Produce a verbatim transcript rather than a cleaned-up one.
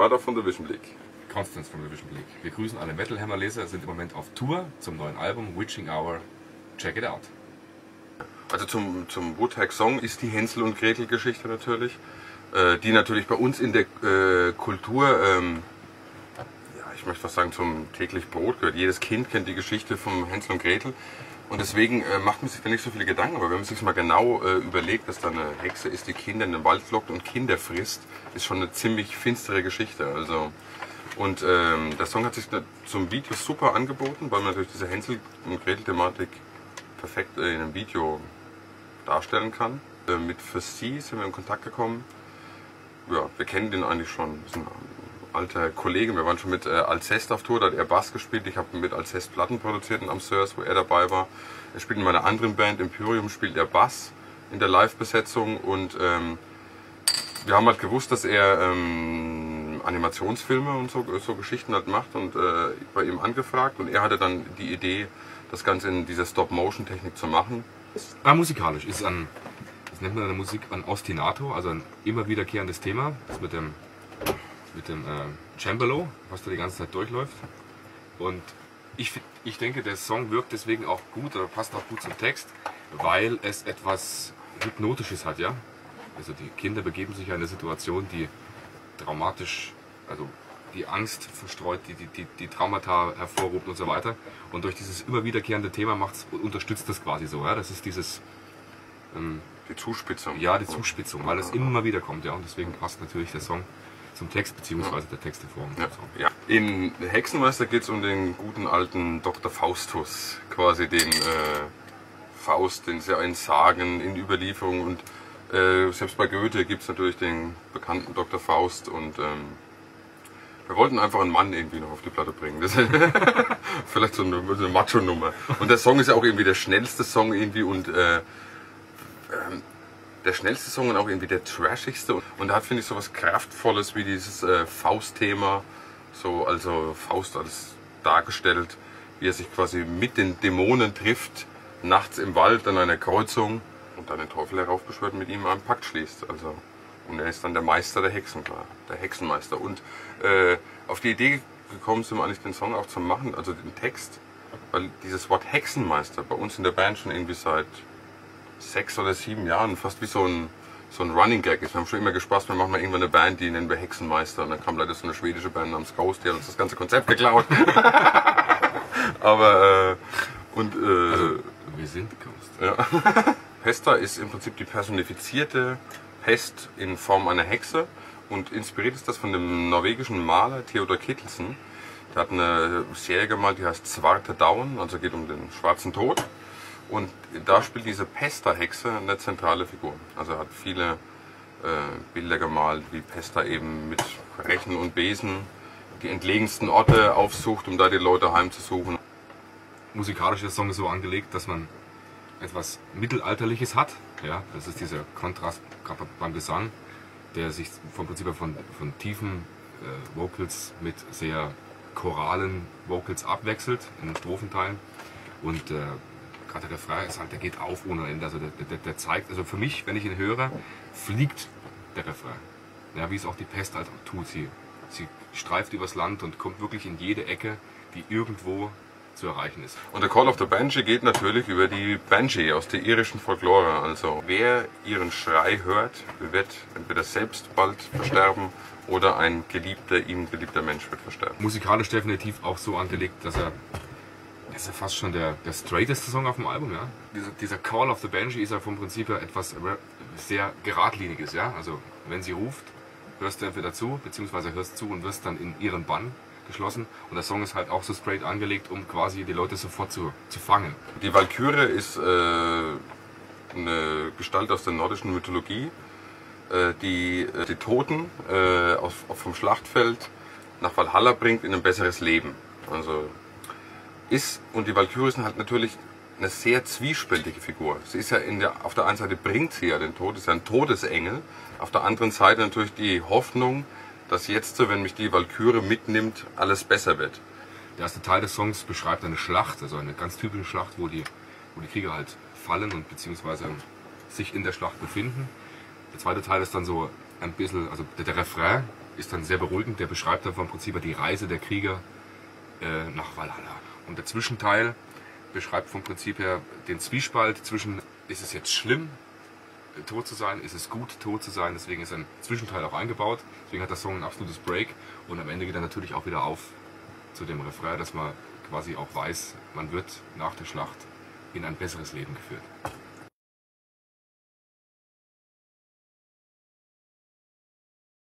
Radar von der Vision League. Konstanz von der Vision League. Wir grüßen alle Metal Hammer Leser, sind im Moment auf Tour zum neuen Album Witching Hour. Check it out. Also zum, zum Woodhack-Song ist die Hänsel- und Gretel-Geschichte natürlich, äh, die natürlich bei uns in der äh, Kultur, ähm, ja, ich möchte fast sagen, zum täglich Brot gehört. Jedes Kind kennt die Geschichte vom Hänsel und Gretel und deswegen äh, macht man sich da nicht so viele Gedanken. Aber wenn man sich mal genau äh, überlegt, dass da eine Hexe ist, die Kinder in den Wald lockt und Kinder frisst, ist schon eine ziemlich finstere Geschichte. Also, und ähm, der Song hat sich zum Video super angeboten, weil man natürlich diese Hänsel- und Gretel-Thematik perfekt in einem Video darstellen kann. Mit Fürsti sind wir in Kontakt gekommen. Ja, wir kennen den eigentlich schon. Das ist ein alter Kollege. Wir waren schon mit äh, Alcest auf Tour, da hat er Bass gespielt. Ich habe mit Alcest Platten produziert in Amsterdam, wo er dabei war. Er spielt in meiner anderen Band, Imperium, spielt er Bass in der Live-Besetzung. Und ähm, wir haben halt gewusst, dass er ähm, Animationsfilme und so, so Geschichten halt macht und äh, bei ihm angefragt. Und er hatte dann die Idee, das Ganze in dieser Stop-Motion-Technik zu machen. Ah, musikalisch ist an, das nennt man in der Musik ein Ostinato, also ein immer wiederkehrendes Thema, das mit dem, mit dem äh, Cembalo, was da die ganze Zeit durchläuft. Und ich, ich denke, der Song wirkt deswegen auch gut oder passt auch gut zum Text, weil es etwas Hypnotisches hat, ja. Also die Kinder begeben sich in eine Situation, die traumatisch, also die Angst verstreut, die, die, die, die Traumata hervorruft und so weiter. Und durch dieses immer wiederkehrende Thema macht's, unterstützt das quasi so. Ja? Das ist dieses... Ähm, die Zuspitzung. Ja, die Zuspitzung, weil es immer wieder kommt. Ja? Und deswegen passt natürlich der Song zum Text, beziehungsweise der Text hervor. Ja. Ja. In Hexenmeister geht es um den guten alten Doktor Faustus. Quasi den äh, Faust, den es ja in Sagen, in Überlieferungen und äh, selbst bei Goethe gibt es natürlich den bekannten Doktor Faust und ähm, wir wollten einfach einen Mann irgendwie noch auf die Platte bringen. Das ist vielleicht so eine, so eine Macho-Nummer. Und der Song ist ja auch irgendwie der schnellste Song irgendwie und äh, äh, der schnellste Song und auch irgendwie der trashigste. Und da hat, finde ich, so was Kraftvolles wie dieses äh, Faust-Thema. So, also Faust als dargestellt, wie er sich quasi mit den Dämonen trifft, nachts im Wald an einer Kreuzung und dann den Teufel heraufbeschwört und mit ihm einen Pakt schließt. Also, und er ist dann der Meister der Hexen, klar, der Hexenmeister. Und äh, auf die Idee gekommen sind wir eigentlich den Song auch zu machen, also den Text, weil dieses Wort Hexenmeister bei uns in der Band schon irgendwie seit sechs oder sieben Jahren fast wie so ein, so ein Running Gag ist. Wir haben schon immer gespaßt, wir machen mal irgendwann eine Band, die nennen wir Hexenmeister. Und dann kam leider so eine schwedische Band namens Ghost, die hat uns das ganze Konzept geklaut. Aber, äh, und, äh, also, wir sind Ghost. Ja. Pesta ist im Prinzip die personifizierte Pest in Form einer Hexe und inspiriert ist das von dem norwegischen Maler Theodor Kittelsen. Der hat eine Serie gemalt, die heißt Zwarte Dauen, also geht um den schwarzen Tod. Und da spielt diese Pesta-Hexe eine zentrale Figur. Also er hat viele äh, Bilder gemalt, wie Pesta eben mit Rechen und Besen die entlegensten Orte aufsucht, um da die Leute heimzusuchen. Musikalisch ist der Song so angelegt, dass man etwas Mittelalterliches hat. Ja, das ist dieser Kontrast gerade beim Gesang, der sich vom Prinzip her von, von tiefen äh, Vocals mit sehr choralen Vocals abwechselt in den Strophenteilen. Und äh, gerade der Refrain ist halt, der geht auf ohne Ende. Also der, der, der zeigt, also für mich, wenn ich ihn höre, fliegt der Refrain. Ja, wie es auch die Pest halt tut. Sie, sie streift übers Land und kommt wirklich in jede Ecke, die irgendwo zu erreichen ist. Und der Call of the Banshee geht natürlich über die Banshee aus der irischen Folklore. Also wer ihren Schrei hört, wird entweder selbst bald versterben oder ein geliebter, ihm geliebter Mensch wird versterben. Musikalisch definitiv auch so angelegt, dass er, das ist ja fast schon der, der straighteste Song auf dem Album. Ja? Dieser, dieser Call of the Banshee ist ja vom Prinzip her etwas sehr geradliniges. Ja? Also wenn sie ruft, hörst du entweder zu, beziehungsweise hörst zu und wirst dann in ihren Bann geschlossen. Und der Song ist halt auch so straight angelegt, um quasi die Leute sofort zu, zu fangen. Die Walküre ist äh, eine Gestalt aus der nordischen Mythologie, äh, die äh, die Toten äh, auf, auf vom Schlachtfeld nach Valhalla bringt in ein besseres Leben. Also ist, und die Walküre ist halt natürlich eine sehr zwiespältige Figur. Sie ist ja in der, auf der einen Seite bringt sie ja den Tod, ist ja ein Todesengel, auf der anderen Seite natürlich die Hoffnung, dass jetzt, wenn mich die Walküre mitnimmt, alles besser wird. Der erste Teil des Songs beschreibt eine Schlacht, also eine ganz typische Schlacht, wo die, wo die Krieger halt fallen und beziehungsweise sich in der Schlacht befinden. Der zweite Teil ist dann so ein bisschen, also der, der Refrain ist dann sehr beruhigend. Der beschreibt dann vom Prinzip her die Reise der Krieger äh, nach Valhalla. Und der Zwischenteil beschreibt vom Prinzip her den Zwiespalt zwischen, ist es jetzt schlimm, tot zu sein, ist es gut, tot zu sein. Deswegen ist ein Zwischenteil auch eingebaut. Deswegen hat der Song ein absolutes Break. Und am Ende geht er natürlich auch wieder auf zu dem Refrain, dass man quasi auch weiß, man wird nach der Schlacht in ein besseres Leben geführt.